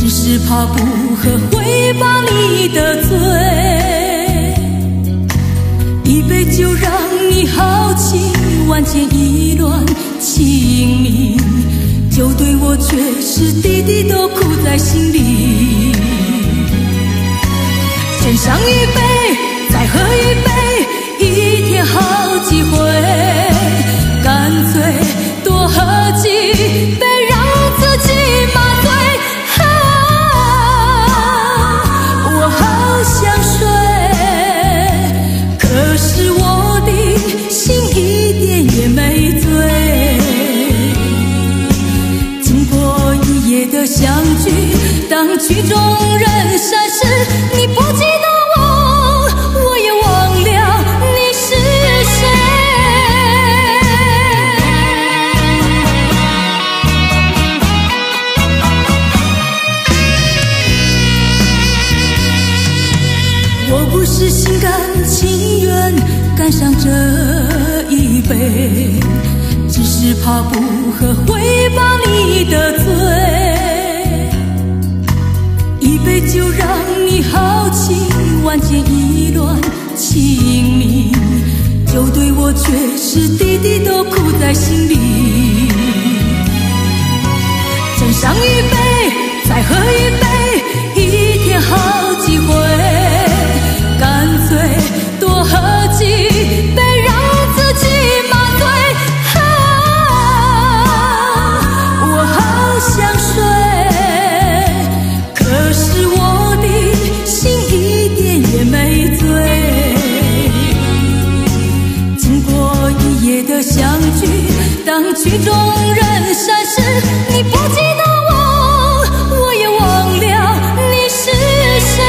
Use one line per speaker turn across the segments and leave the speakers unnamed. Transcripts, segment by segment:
只是怕不喝会把你得罪。一杯酒让你豪情万千意乱情迷，酒对我却是滴滴都苦在心里。斟上一杯再喝一杯，一天好几回，干脆多喝几杯让自己麻醉。我好想睡，可是我的心一点也没醉。经过一夜的相聚，当曲终人散时，你不记得我也忘了你是谁。我不是心甘情愿干上这一杯，只是怕不喝会把你得罪。一杯酒让你豪情万千意乱情迷，酒对我却是滴滴都苦在心里。斟上一杯再喝一杯，一天好几回，干脆多喝几杯让自己麻醉。我好想睡，可是我的心一点也没醉。经过一夜的相聚，当曲终人散时，你不记得我也忘了你是谁。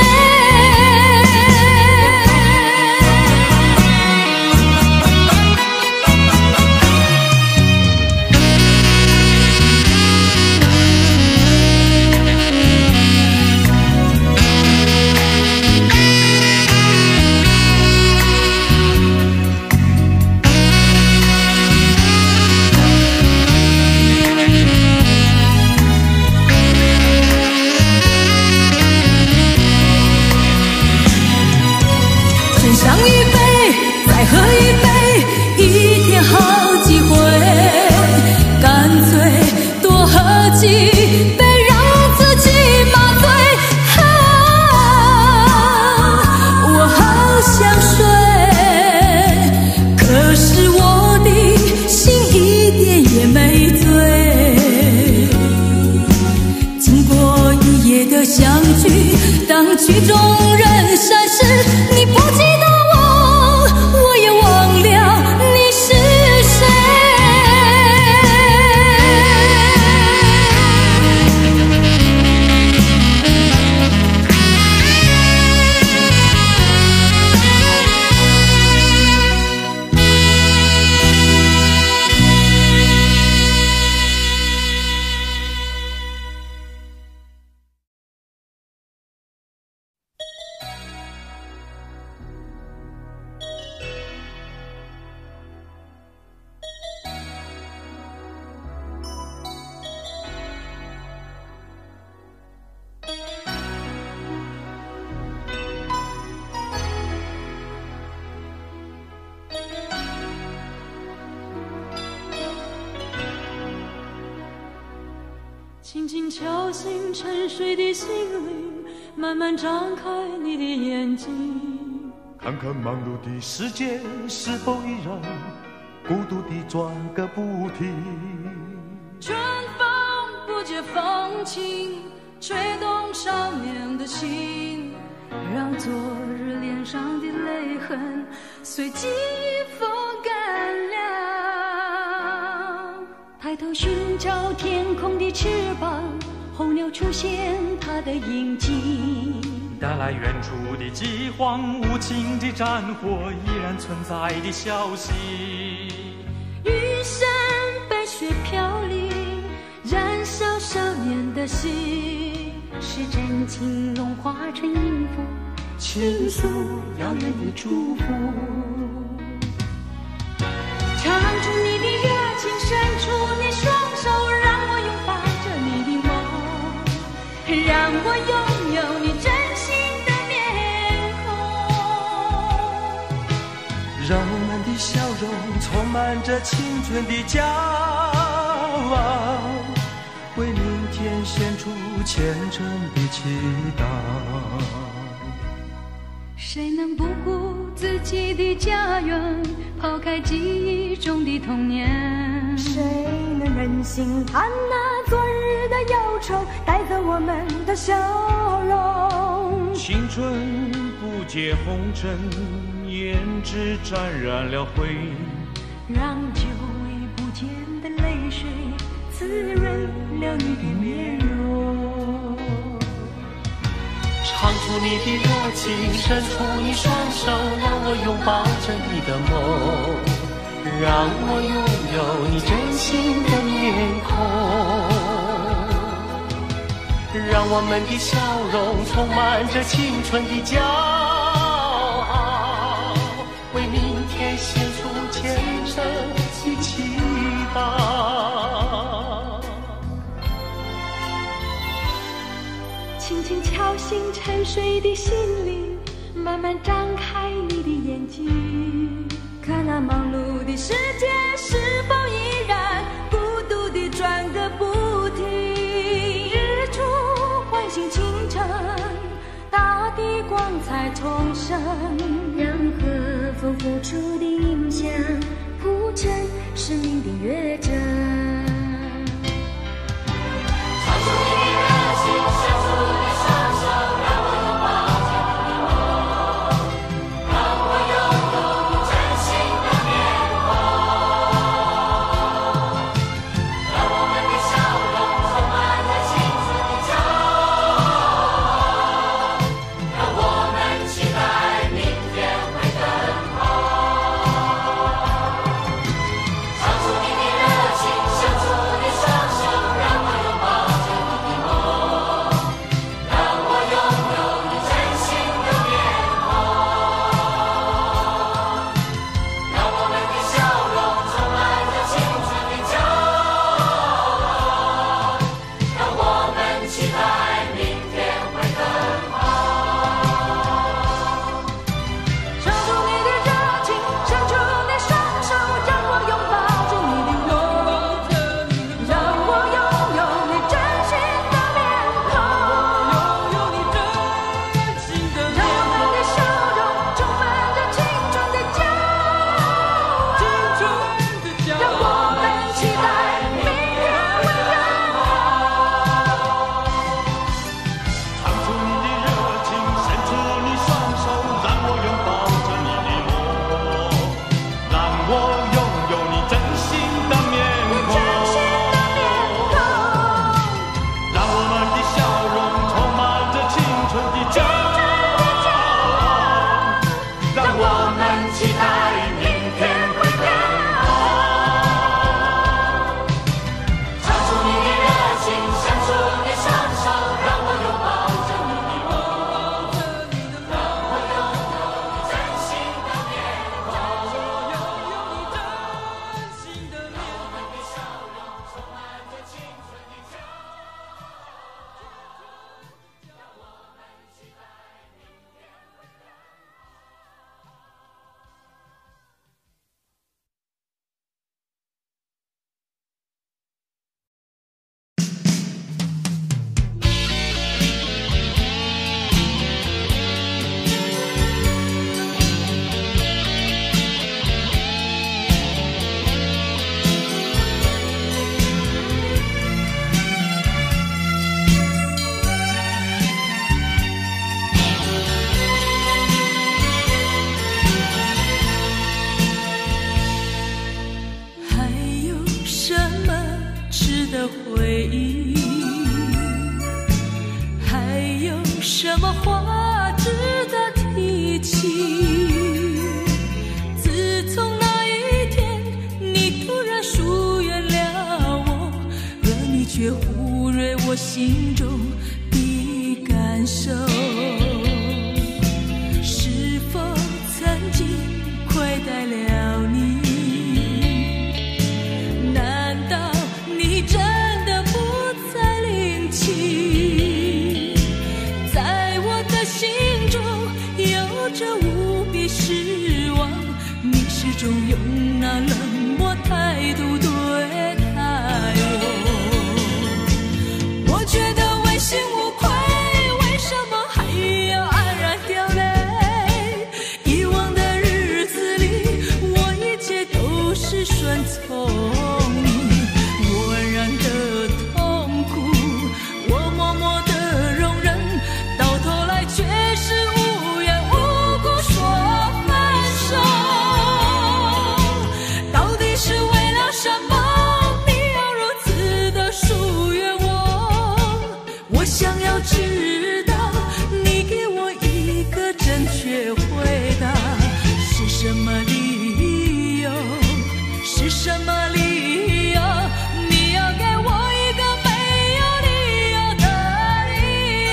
上一杯再喝一杯，一天好几回，干脆多喝几杯让自己麻醉。我好想睡，可是我的心一点也没醉。经过一夜的相聚，当曲终人散时，你不记得我也忘了你是谁。
轻轻敲醒沉睡的心灵，慢慢张开你的眼睛，
看看忙碌的世界是否依然孤独地转个不停。
春风不解风情，吹动少年的心，让昨日脸上的泪痕随季风干了。抬头寻找天空的翅膀，候鸟出现它的影迹，
带来远处的饥荒，无情的战火依然存在的消息。
玉山白雪飘零，燃烧少年的心，是真情融化成音符，倾诉遥远的祝福。唱出你的热情，伸出你双手，让我拥抱着你的梦。 让我拥有你真心的面孔，
让我们的笑容充满着青春的骄傲，为明天献出虔诚的祈祷。
谁能不顾自己的家园，抛开记忆中的童年？
谁能忍心看那昨日的忧愁带走我们的笑容？
青春不解红尘，胭脂沾染了灰，
让久已不见的泪水滋润了你的面容。
唱出你的热情，伸出你双手，让我拥抱着你的梦，让我拥有你真心的面孔，让我们的笑容充满着青春的骄傲，为明天献出虔诚的祈祷。
轻轻敲醒沉睡的心灵，慢慢张开你的眼睛，
看那忙碌的世界是否依然孤独地转个不停。日出唤醒清晨，大地光彩重生，
让和风付出的影响铺成生命的乐章。
唱出你的热情，伸出你双手，让我拥抱着你的梦，让我拥有你真心的面孔，让我们的笑容充满着青春的骄傲，让我们期待明天会更好。唱出你的热情，伸出你双手，让我拥抱着你的梦，让我拥有你真心的面孔，让我们的笑容充满着青春的骄傲，让我们期待明天会更好。
唱出你的热情，伸出你双手，让我拥抱着你的梦，让我拥有你真心的面孔，让我们的笑容充满着青春的骄傲，让我们期待明天会更好。
唱出你的热情，伸出你双手，让我拥抱着你的梦，让我拥有你真心的面孔，让我们的笑容充满着青春的骄傲，让我们期待明天会更好。
唱出你的热情，伸出你双手，让我拥抱着你的梦，让我拥有你真心的面孔，让我们的笑容充满着青春的骄傲，让我们期待明天会更
还有什么值得回忆？还有什么话值得提起？自从那一天你突然疏远了我，而你却忽略我心中的感受，是否曾经亏待了你？难道你真的不再领情？ 终用那冷漠态度对待我。我觉得问心无愧，为什么还要黯然掉泪？以往的日子里，我一切都是顺从你，我安然的痛苦，我默默的容忍，到头来却是无缘无故说分手。到底是为了什么？你要如此的疏远我？我想要知道，你给我一个正确回答，是什么理由？是什么理由？你要给我一个没有理由的理由。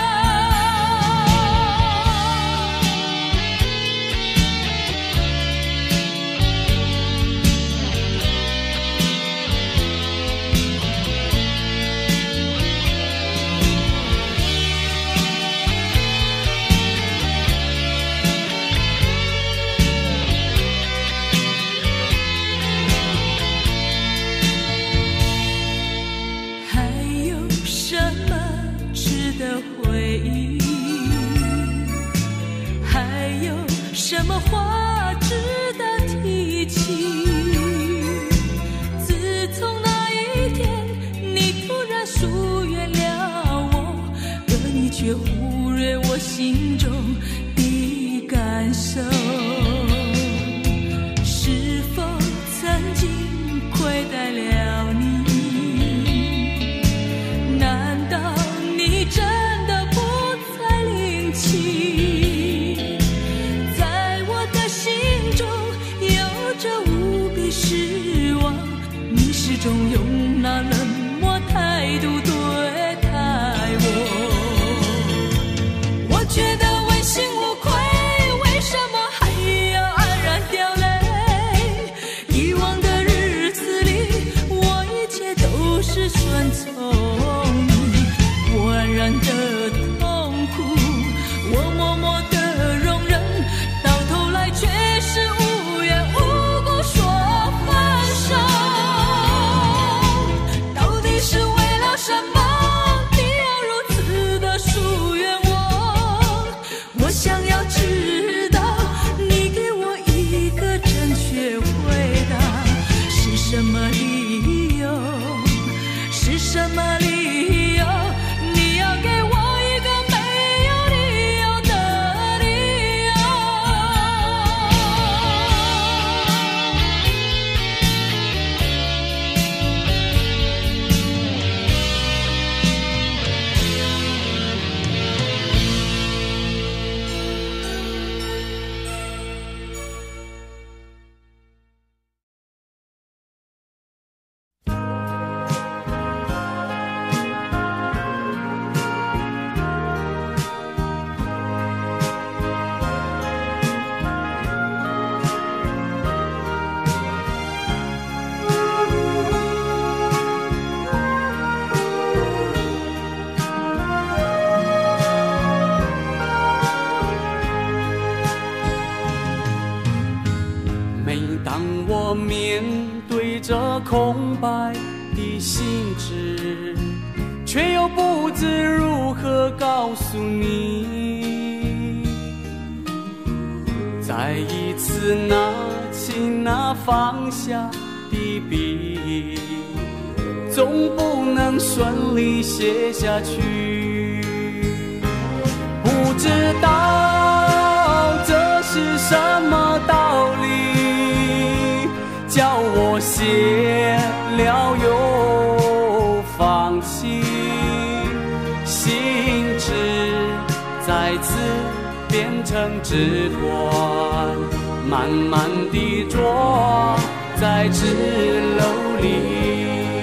还有什么值得回忆？还有什么话值得提起？自从那一天你突然疏远了我，而你却忽略我心中的感受，是否曾经亏待了你？难道你真的不再领情？在我的心中有着无比失望，你始终用那冷漠态度对待我。我觉得问心无愧，为什么还要黯然掉泪？以往的日子里，我一切都是顺从你，我安然的痛苦，我默默的容忍，到头来却是无缘无故说分手。到底是为了什么？你要如此的疏远我？我想要知道，你给我一个正确回答，是什么理由？是什么理由？你要给我一个没有理由的理由。
每当我面对着空白的心智，却又不知如何告诉你，再一次拿起那放下的笔，总不能顺利写下去。不知道这是什么道理，叫我写了又放弃，心智再次变成纸团，慢慢地撞在纸篓里。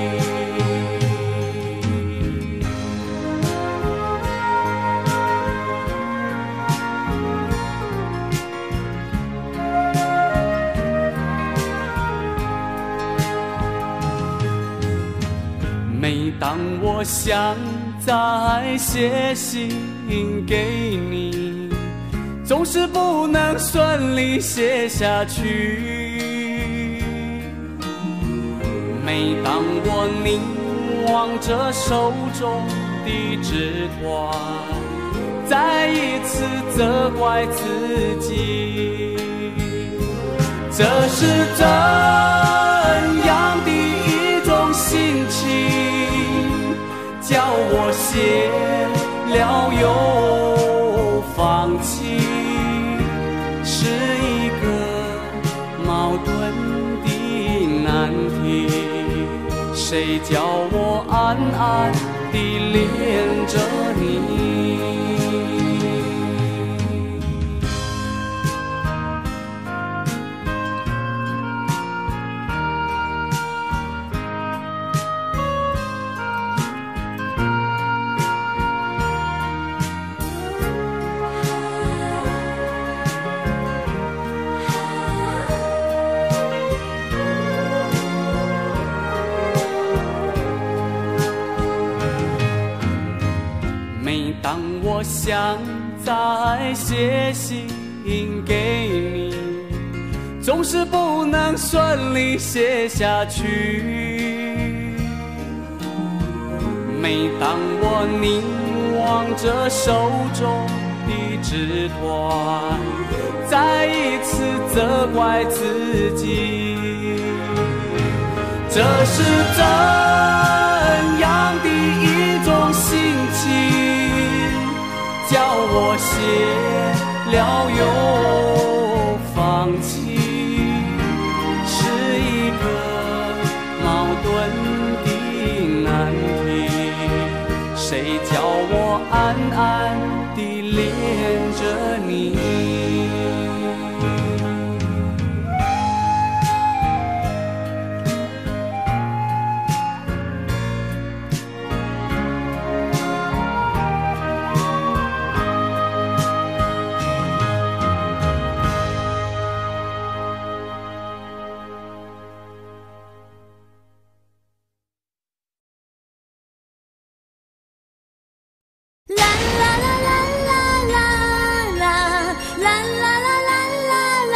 每当我想再写信给你， 总是不能顺利写下去。每当我凝望着手中的纸团，再一次责怪自己，这是怎样的一种心情，叫我写了又放弃，是一个矛盾的难题。谁叫我暗暗地恋着你？当我想再写信给你，总是不能顺利写下去。每当我凝望着手中的纸团，再一次责怪自己，这是怎样的一种心情，叫我写了又放弃，是一个矛盾的难题。谁叫我暗暗地恋着你？
啦啦啦啦啦啦啦啦啦啦啦啦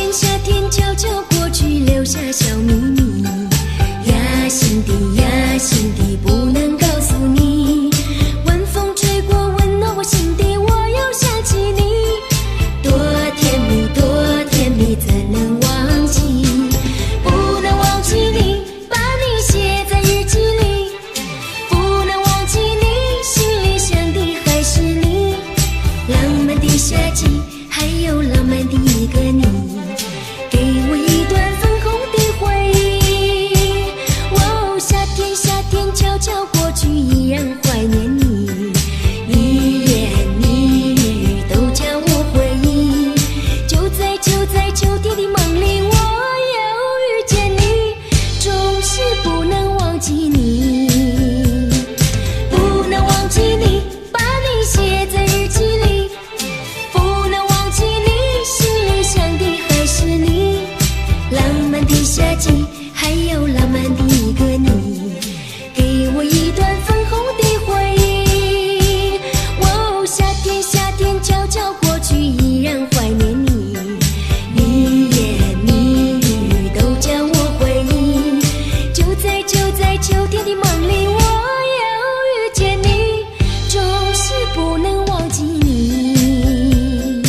天夏天悄悄过去，留下小秘密。呀，心底呀，心底不能告诉你。晚风吹过，温暖我心底，我又想起你。多甜蜜，多甜蜜，怎能忘记？不能忘记你，把你写在日记里。不能忘记你，心里想的还是你。浪漫的夏季，还有浪漫的一个你，给我一段粉红的回忆。哦，夏天夏天悄悄过去，依然怀念你。一言一语都叫我回忆。就在秋天的梦里，我又遇见你，总是不能忘记你。不能忘记你，把你写在日记里。不能忘记你，心里想的还是你。浪漫的夏季，还有浪漫的一个你，给我一段粉红的回忆。哦，夏天夏天悄悄过去，依然怀念你。一言一语都叫我回忆。就在秋天的梦里，我又遇见你，总是不能忘记你。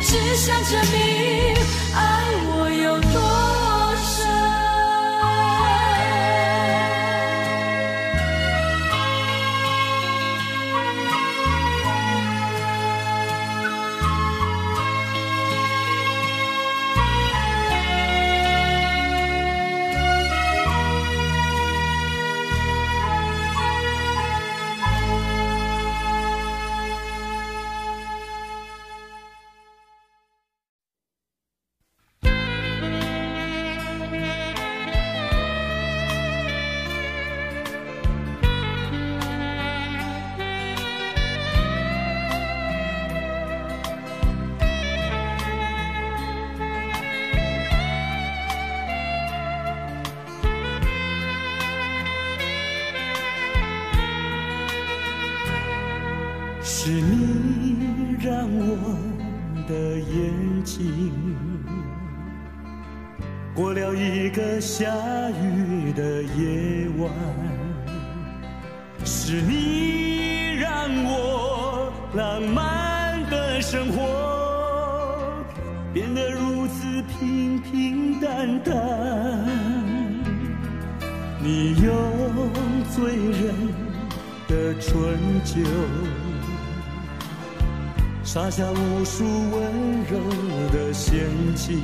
只想证明爱我有多深。
是你让我的眼睛过了一个下雨的夜晚，是你让我浪漫的生活变得如此平平淡淡。你用醉人的春酒洒下无数温柔的陷阱，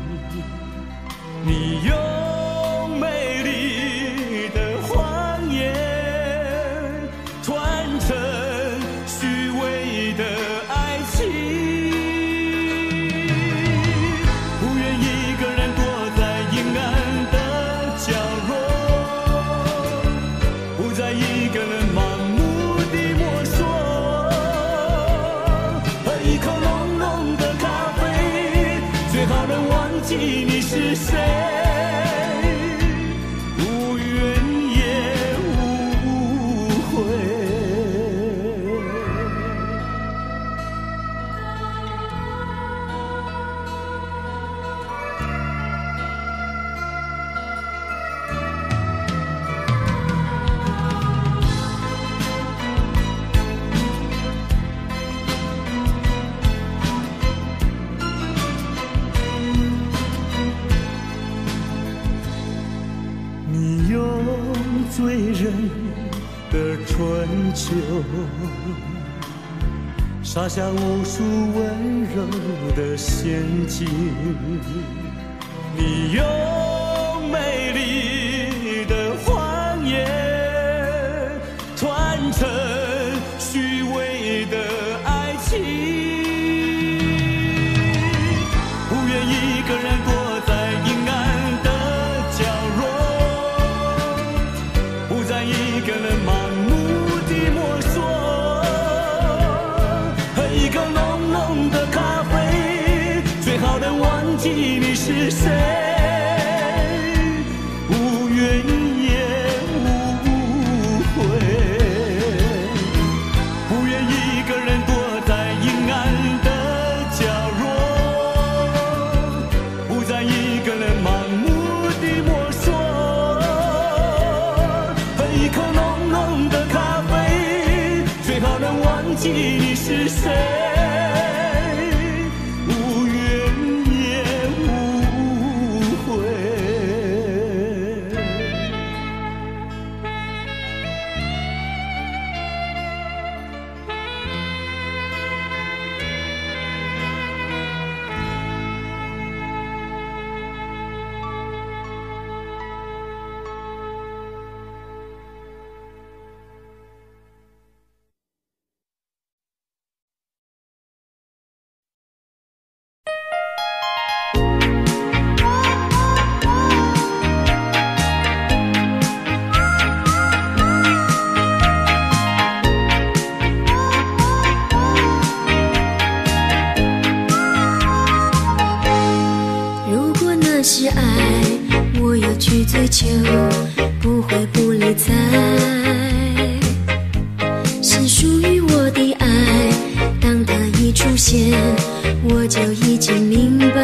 你用美丽的谎言团成虚伪的爱情，不愿一个人躲在阴暗的角落，不再一个人盲目地摸索，一口浓浓的咖啡，最好能忘记你是谁，无怨也无悔。醉人的春秋洒下无数温柔的陷阱，你用美丽的谎言团成虚伪的爱情，不愿一个人躲在阴暗的角落，不再一个人盲目地摸索，喝一口浓浓的咖啡，最好能忘记你是谁，无怨也无悔，不愿一个人躲在阴暗的角落，不再一个人盲目地摸索，一口浓浓的咖啡，最好能忘记你是谁，无怨也无悔。
是爱，我要去追求，不会不理睬。是属于我的爱，当它一出现，我就已经明白。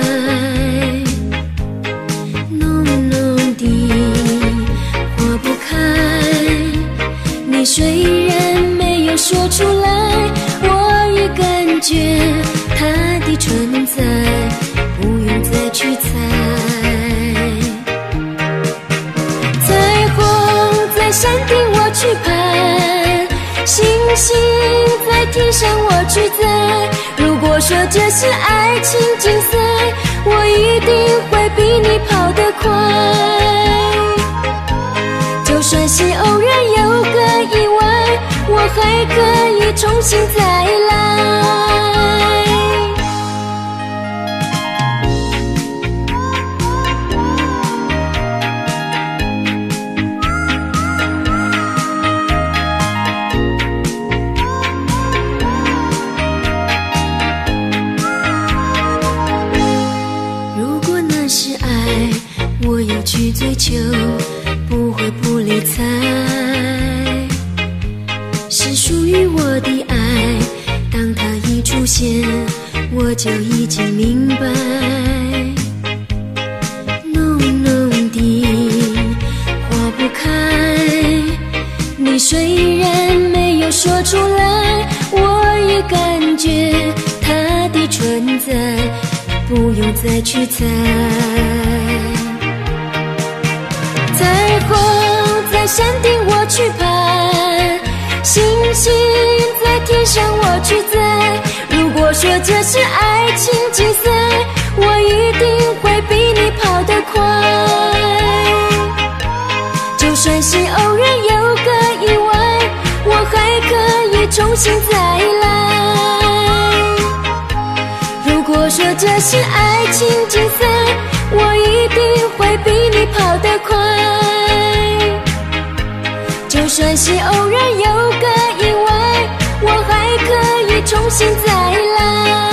浓浓的化不开，你虽然没有说出来，我已感觉它的纯存在，不用再去猜。彩虹在山顶我去攀，星星在天上我去摘。如果说这是爱情竞赛，我一定会比你跑得快。就算是偶然有个意外，我还可以重新再来。如果那是爱，我要去追求，不会不理睬，是属于我的爱。当它一出现，我就已经明白。浓浓的化不开，你虽然没有说出来，我也感觉它的存在，不用再去猜。彩虹在山顶我去攀，星星在天上我去摘。如果说这是爱情竞赛，我一定会比你跑得快。就算是偶然有个意外，我还可以重新再来。如果说这是爱情竞赛，我一定会比你跑得快。就算是偶然有个意外，我还可以重新再来。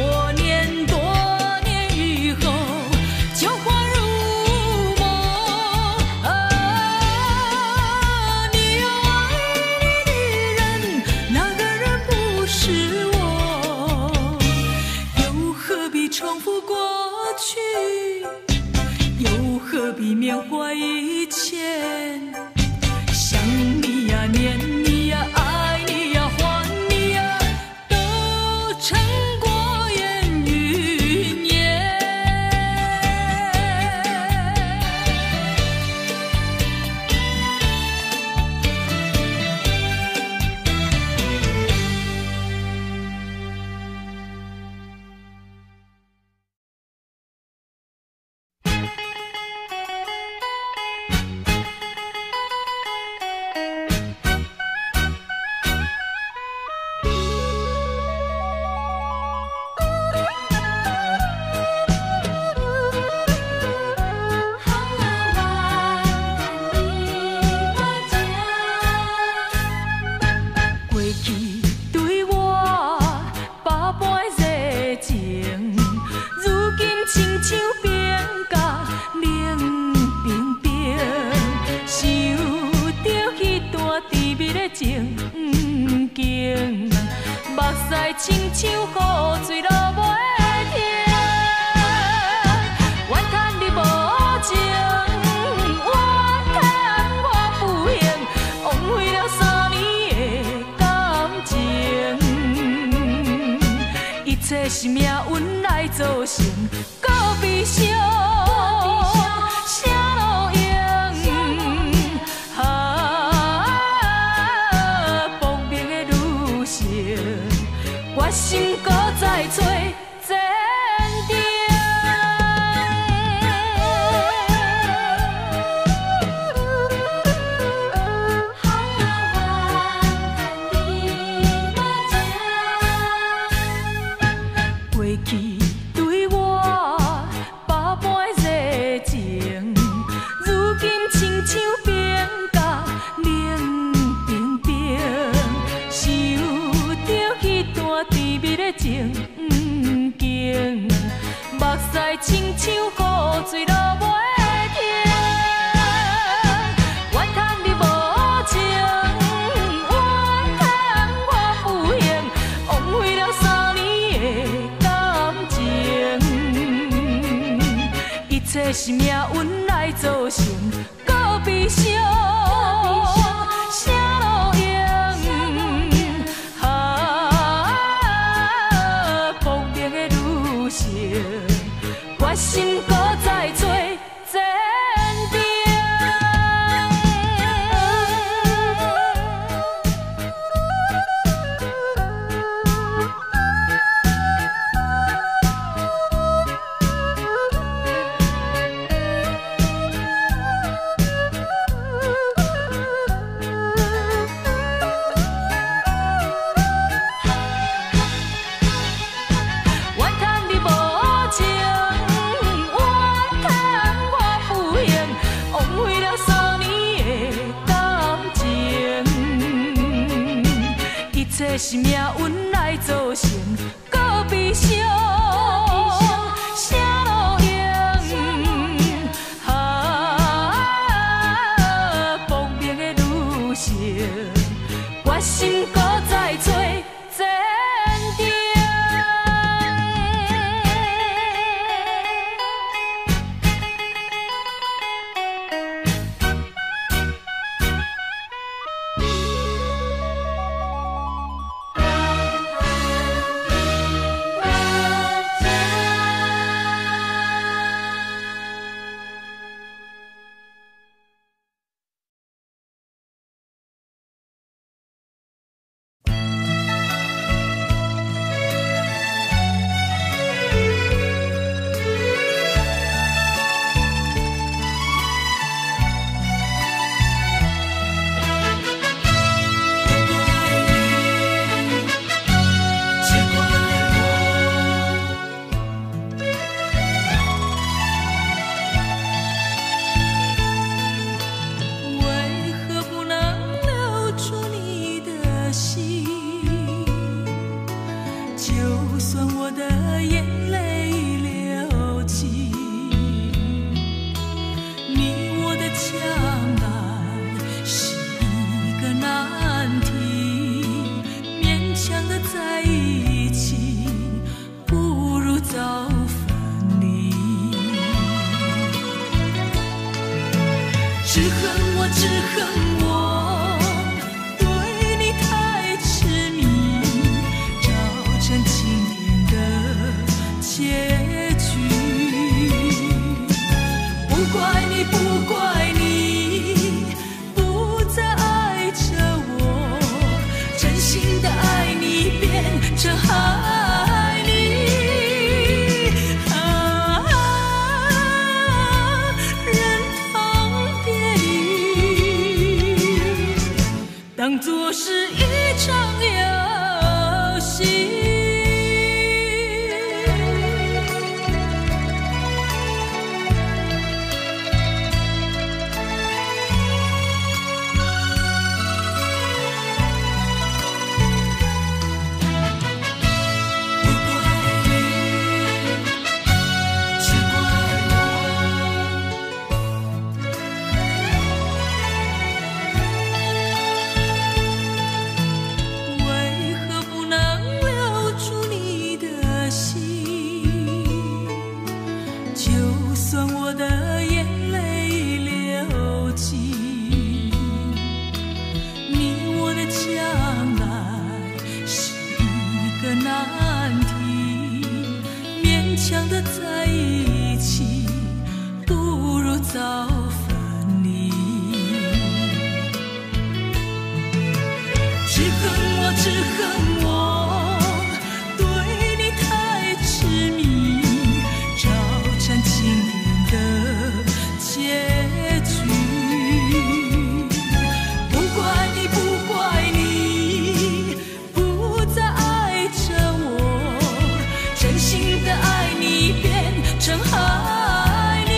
多年以后，就恍如梦。你有爱你的人，那个人不是我，又何必重复过去？又何必缅怀以前？想你呀，念你呀，爱你呀，还你呀，都成过眼云烟。过去对我百般热情，如今亲像变甲冷冰冰。想着迄段甜蜜的情景，目屎亲像雨水落袂停。怨叹你无情，怨叹我不幸，枉费了3年的感情。一切是命运来造成，搁悲伤，啥路用？搏命的女性，决心搁再找前程。过去对我百般热情，如今亲像变甲冷冰冰。想着迄段甜蜜的情景，目屎亲像雨水落袂停。怨叹你无情，怨叹我不幸，枉费了3年的感情。一切是命运来造成，搁悲伤，啥路用？搏命的女性，决心搁再做前程。怨叹你无情，怨叹我不幸，枉费了3年的感情。一切是命运来造成，搁悲伤，啥路用？搏命的女性，决心搁再做前程。 只恨我，只恨我对你太痴迷，造成情天的结局。不怪你，不怪你，不再爱着我，真心的爱你变成害你。当作是一场游戏。不怪你，只怪我。为何不能留住你的心？就算我的眼泪流尽，你我的将来是一个难题，勉强的在一起，不如早分离。只恨我，只恨我对你太痴迷，造成情天的结局。不怪你，不怪你，不再爱着我，真心的爱你变成害你。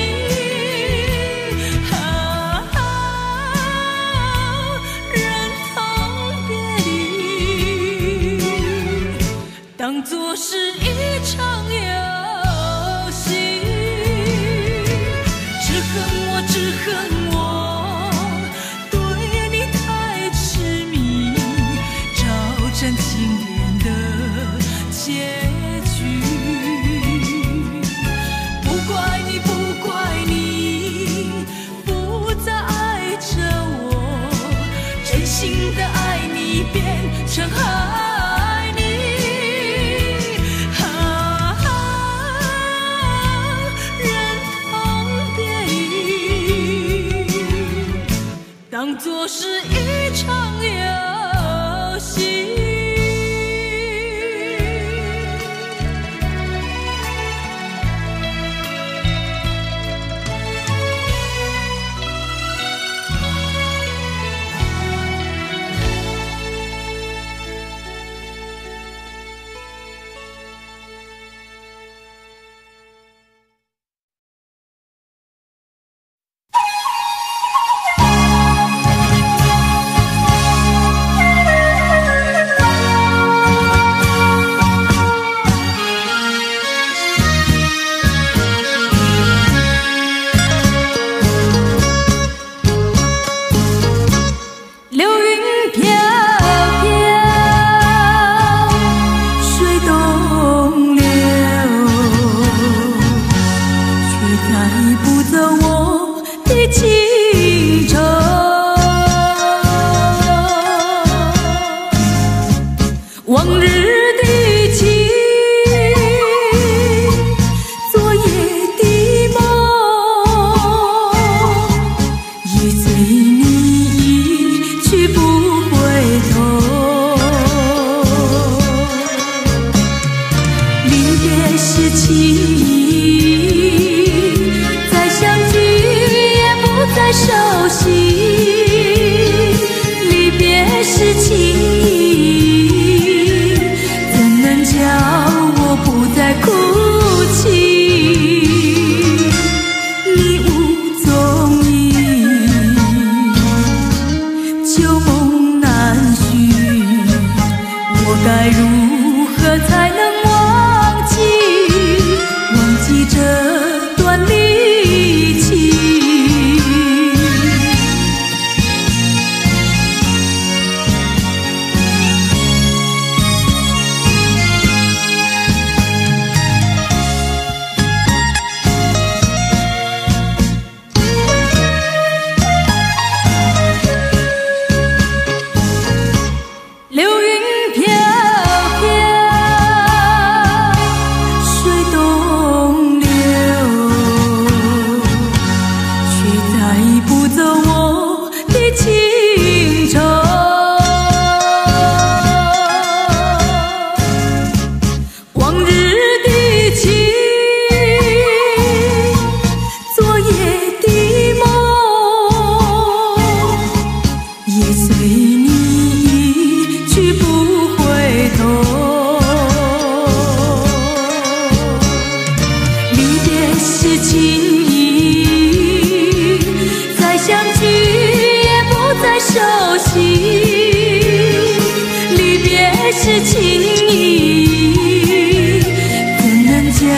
当作是一场游戏，只恨我，只恨我对你太痴迷，造成情天的结局。不怪你，不怪你，不再爱着我，真心的爱你变成害你。当作是一场游戏。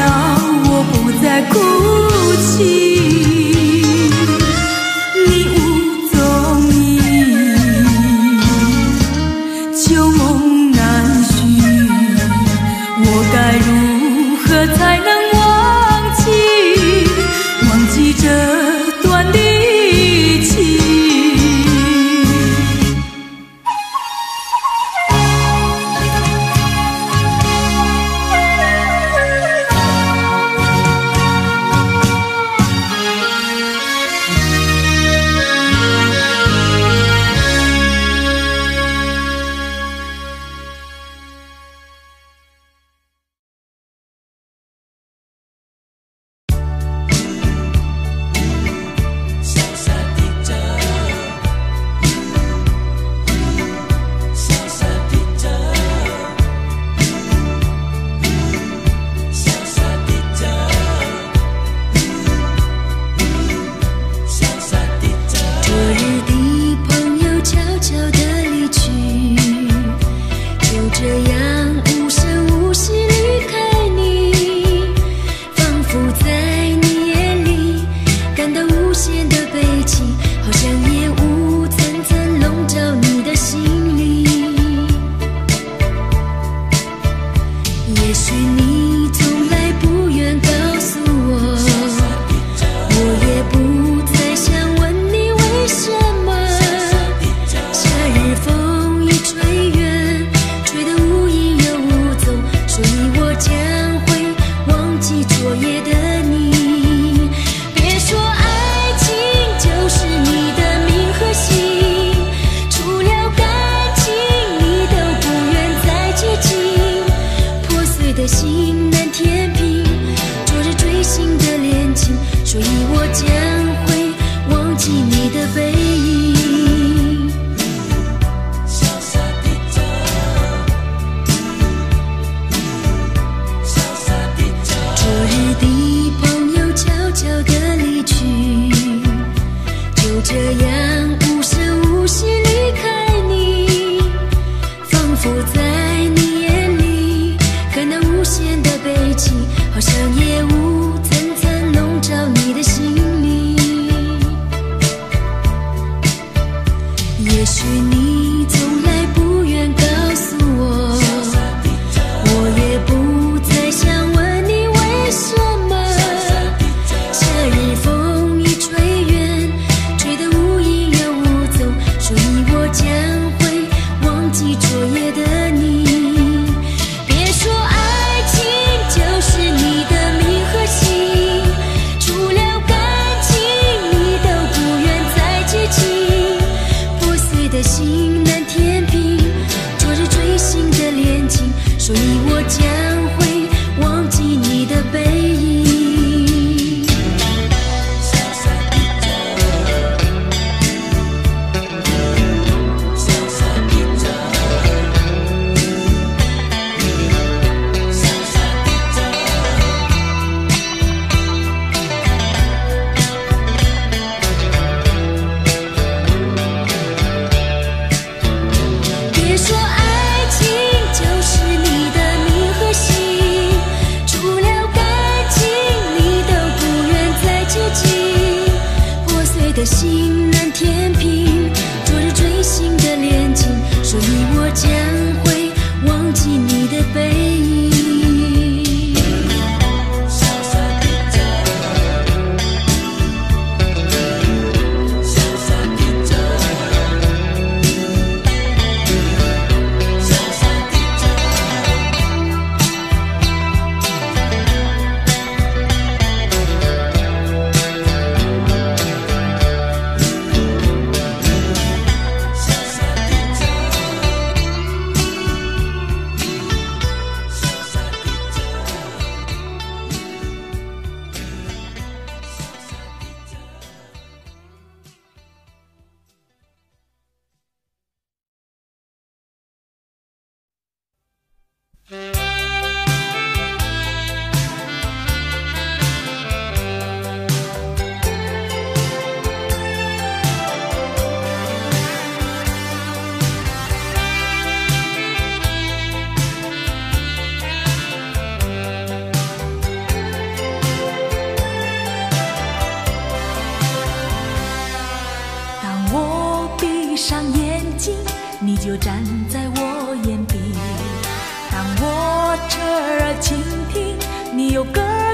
我不再哭泣，你无踪影，旧梦难续，我该如何才能忘记这段的情？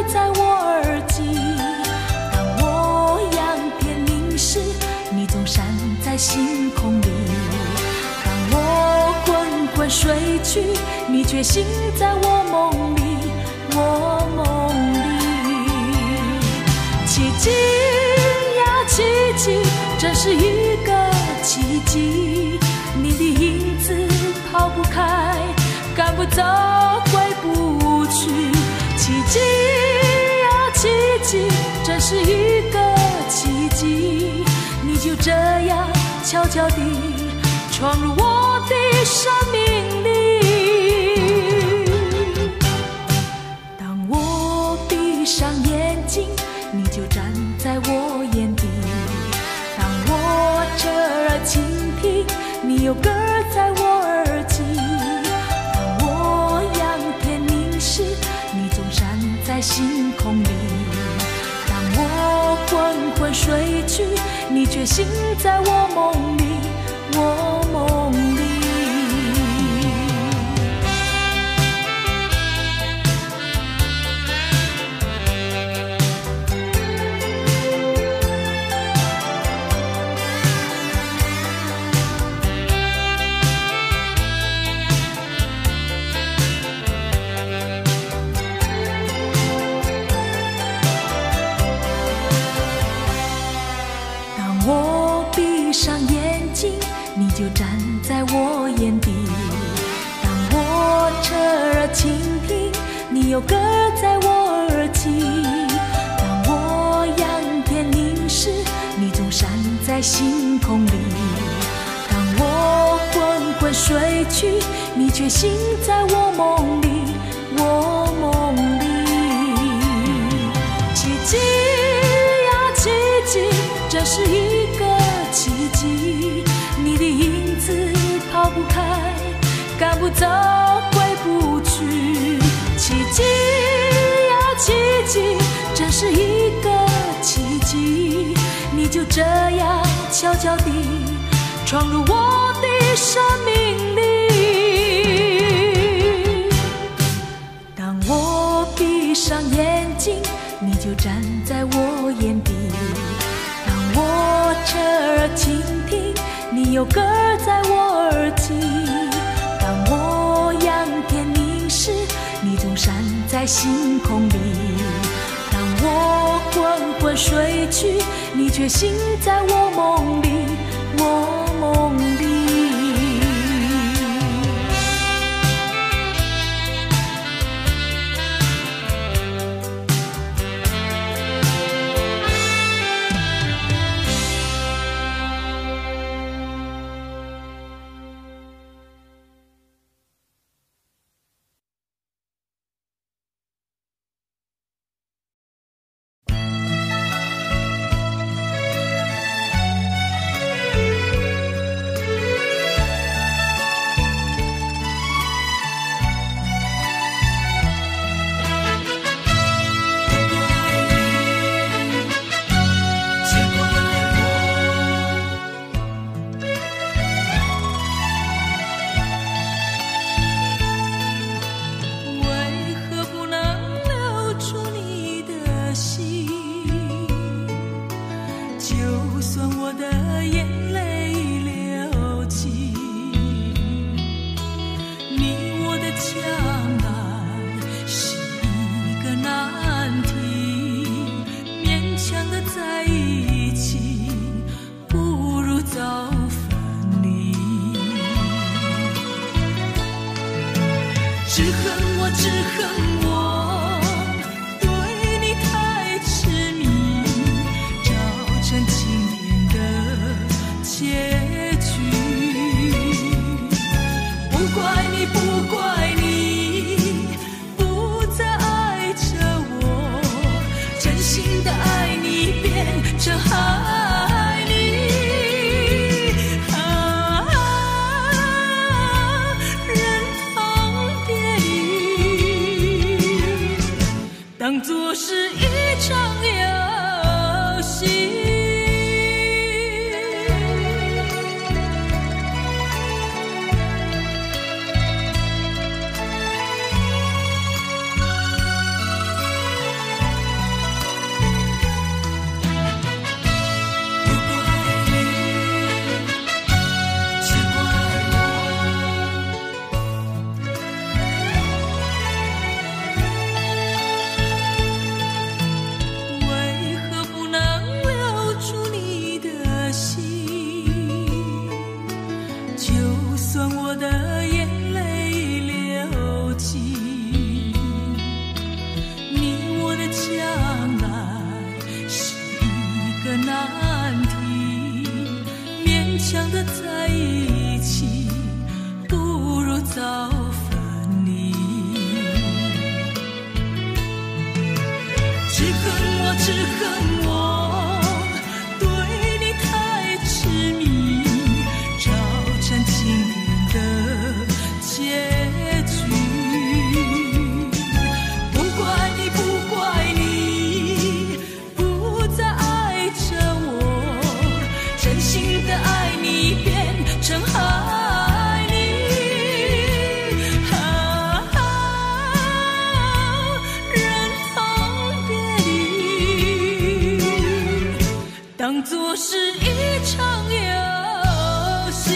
在我耳际。当我仰天凝视，你总闪在星空里。当我昏昏睡去，你却醒在我梦里，我梦里。奇迹呀奇迹，真是一个奇迹。你的影子逃不开，赶不走，回不去。奇迹呀奇迹，真是一个奇迹。你就这样悄悄地闯入我的生命里。当我闭上眼睛，你就站在我眼底。当我侧耳倾听，你又歌在我耳际。当我仰天凝视，你总闪在星空里。当我昏昏睡去，你却醒在我梦里，我梦里。我闭上眼睛，你就站在我眼底。当我侧耳倾听，你又歌在我耳际。当我仰天凝视，你总闪在星空里。当我昏昏睡去，你却醒在我梦里，我梦里。奇迹呀奇迹，这是一个奇迹。你的影子逃不开，赶不走，回不去。奇迹呀奇迹，真是一个奇迹。你就这样悄悄地闯入我的生命里。当我闭上眼睛，你就站在我眼底。当我侧耳倾听，你又歌在我耳际。当我仰天凝视，你总闪在星空里。当我昏昏睡去，你却醒在我梦里，我梦里。当作是一场游戏。 只恨我对你太痴迷，造成今天的结局。不怪你，不怪你，不再爱着我，真心的爱你变成爱你。当作是一场游戏，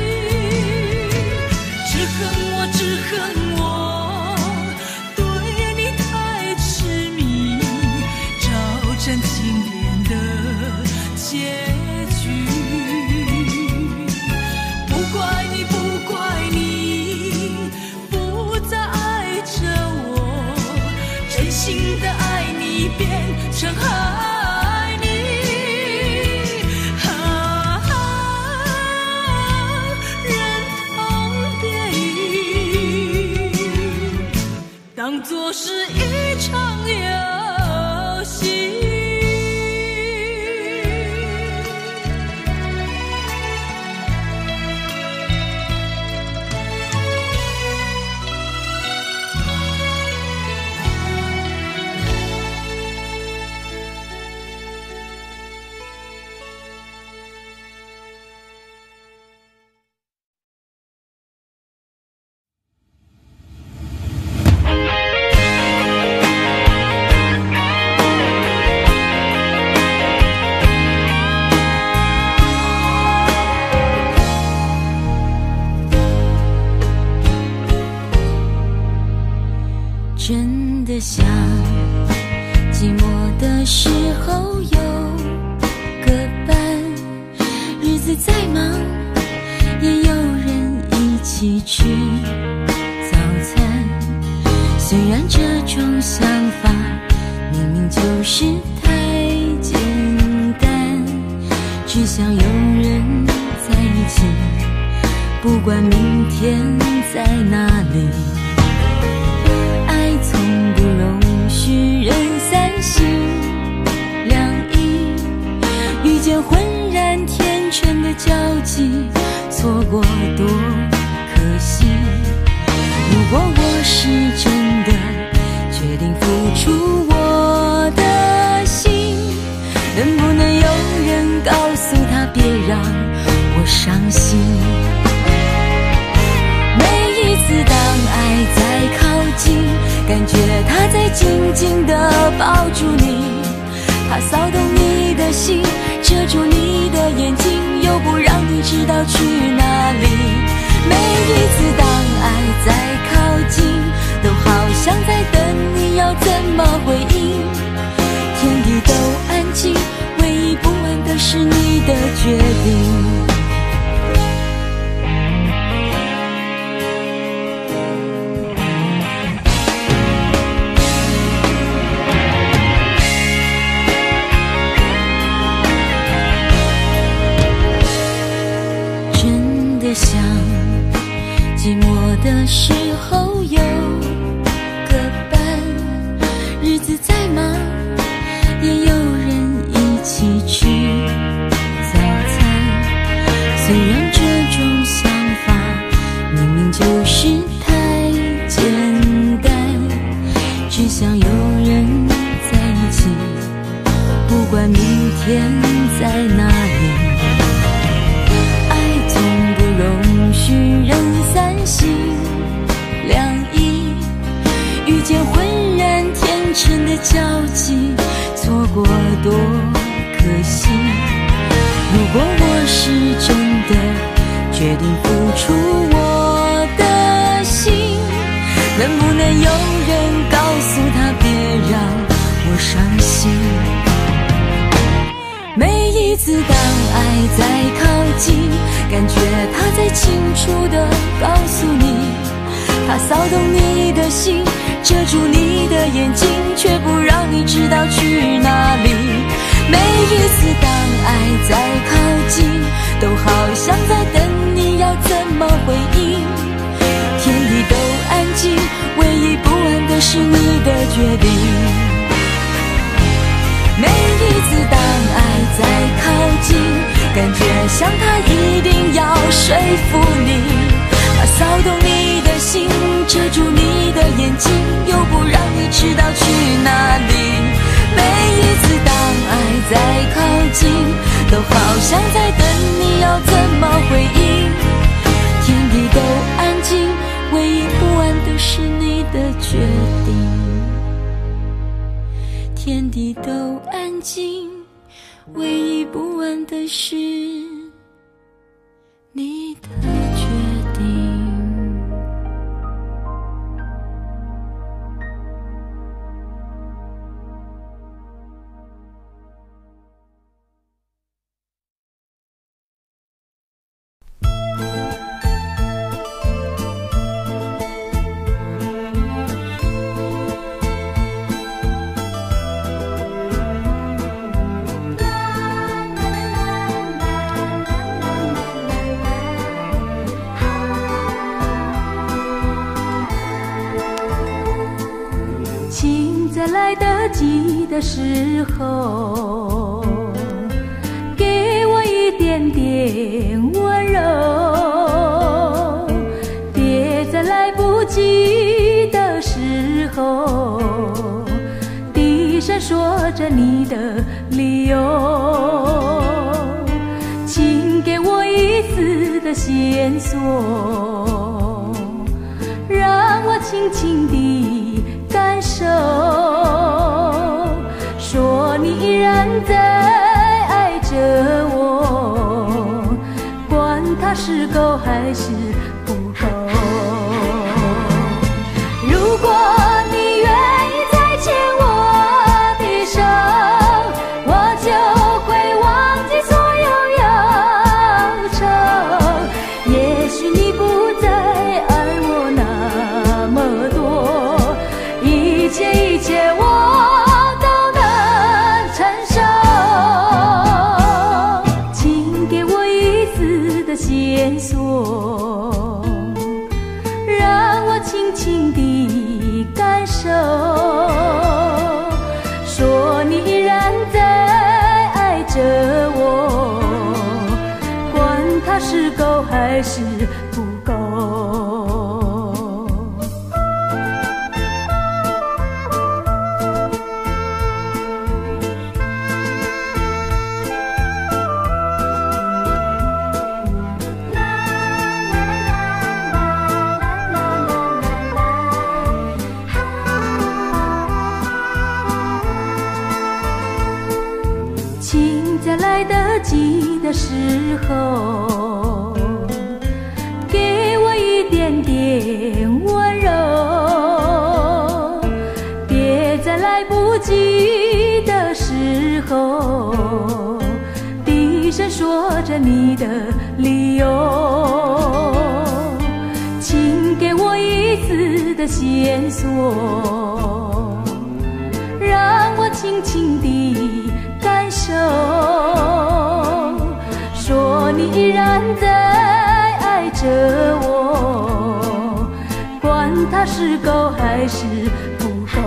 只恨我，只恨我对你太痴迷，造成今天的结局。不怪你，不怪你，不再爱着我，真心的爱你变成爱你。当作是一场游戏。真的想寂寞的时候有个伴，日子再忙也有人一起吃早餐。虽然这种想法明明就是太简单，只想有人在一起，不管明天在哪里。从不容许人三心两意，遇见浑然天成的交集，错过多可惜。如果我是真的决定付出我的心，能不能有人告诉他别让我伤心？每一次当爱在靠近，感觉他在紧紧地抱住你，他骚动你的心，遮住你的眼睛，又不让你知道去哪里。每一次当爱在靠近，都好像在等你要怎么回应。天地都安静，唯一不安的是你的决定。想寂寞的时候有个伴，日子再忙也有人一起吃早餐。虽然这种想法明明就是太简单，只想有人在一起，不管明天在哪里。容许人三心两意，遇见浑然天成的交集，错过多可惜。如果我是真的决定付出我的心，能不能有人告诉他别让我伤心？每一次当爱在靠近，感觉他在清楚地告诉你，他骚动你的心，遮住你的眼睛，却不让你知道去哪里。每一次当爱在靠近，都好像在等你要怎么回应。天地都安静，唯一不安的是你的决定。每感觉像他一定要说服你，他骚动你的心，遮住你的眼睛，又不让你知道去哪里。每一次当爱在靠近，都好像在等你要怎么回应。天地都安静，唯一不安的是你的决定。天地都安静，唯一不安的是你的决定。
在来得及的时候，给我一点点温柔，别在来不及的时候，低声说着你的理由。请给我一丝的线索，让我轻轻地感受，说你依然在爱着我，管它是够还是不够。如果你愿意再牵我的手，我就会忘记所有忧愁。也许你不再爱我那么多，一切我都能承受。请给我一丝的线索，让我轻轻地感受，说你依然在爱着我，管它是够还是不够。在来得及的时候，给我一点点温柔，别在来不及的时候，低声说着你的理由。请给我一丝的线索，让我轻轻地感受，说你依然在爱着我，管它是够还是不够。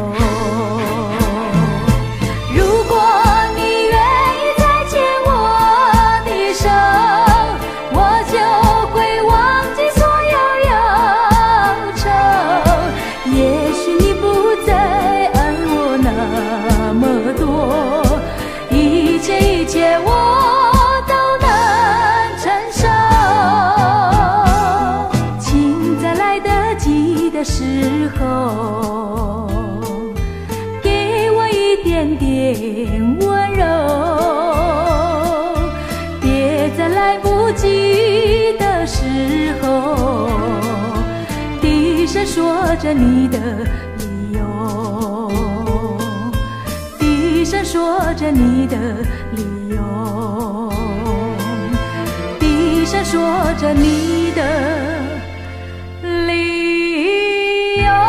如果你愿意再牵我的手，我就会忘记所有忧愁。也许你不再爱我那么多，一切我都能承受。请在来得及的时候，给我一点点温柔，别在来不及的时候，低声说着你的理由，低声说着你的理由，低声说着你的理由。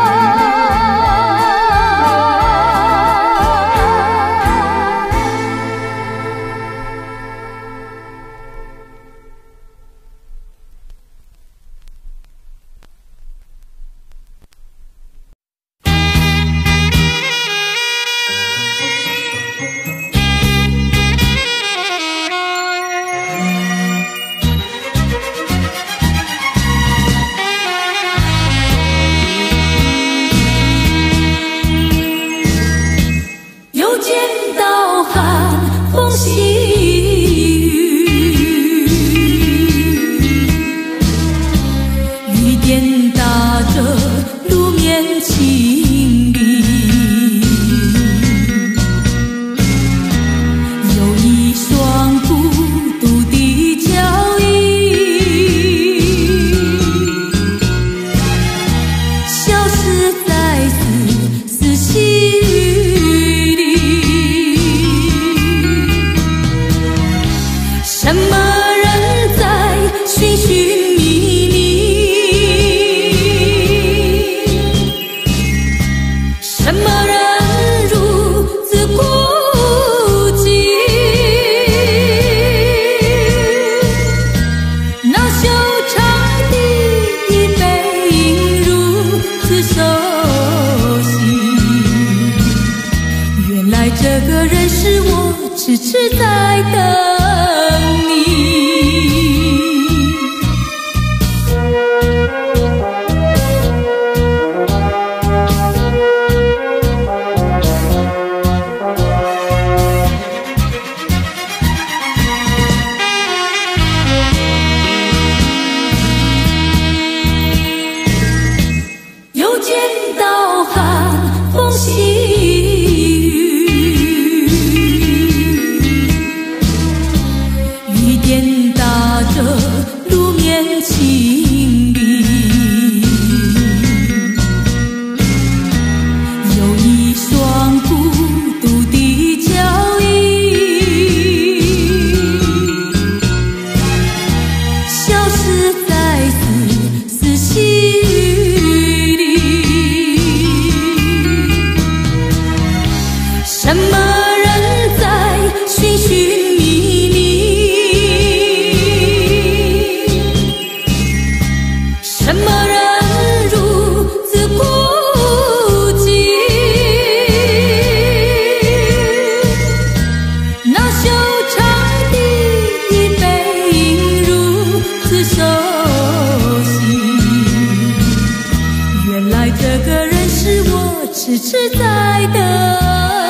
个人是我痴痴在等你。又见到寒风细雨，雨点打着路面轻昵，有一双孤独的脚印，消失在丝丝细雨里。什么人在寻寻觅觅？什么人如此孤寂？那修长的背影如此熟悉，原来这个人是我痴痴在等。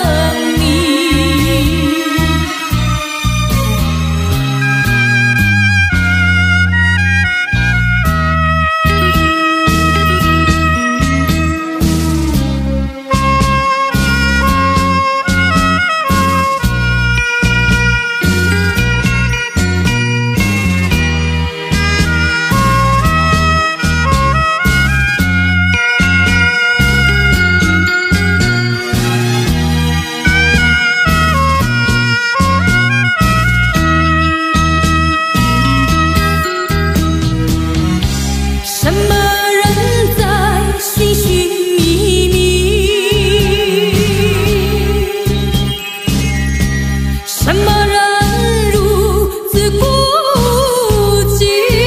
什么人在寻寻觅觅？什么人如此孤寂？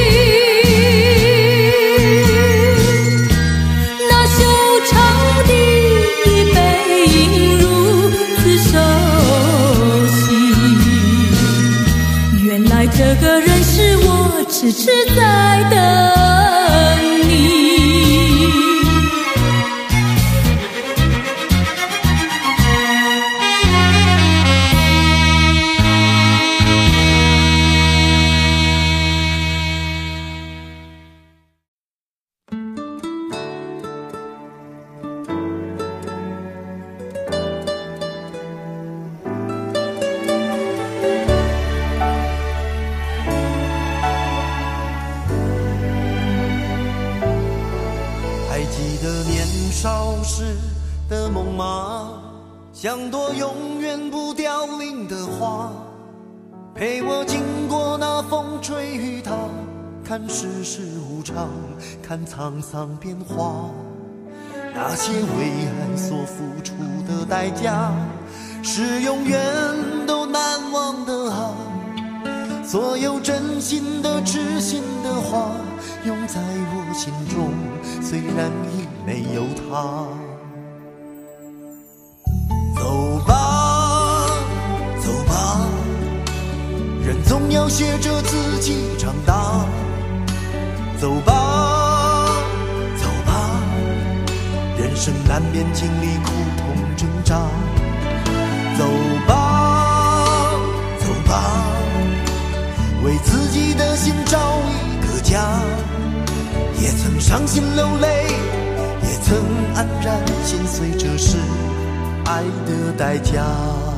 那修长的背影如此熟悉，原来这个人是我痴痴在等。
还记得年少时的梦吗？像朵永远不凋零的花，陪我经过那风吹雨打，看世事无常，看沧桑变化。那些为爱所付出的代价，是永远都难忘的啊！所有真心的痴心的话，永在我心中，虽然已没有他。走吧，走吧，人总要学着自己长大。走吧，走吧，人生难免经历苦痛挣扎。走吧，走吧，为自己的心找一个家。也曾伤心流泪，也曾黯然心碎，这是爱的代价。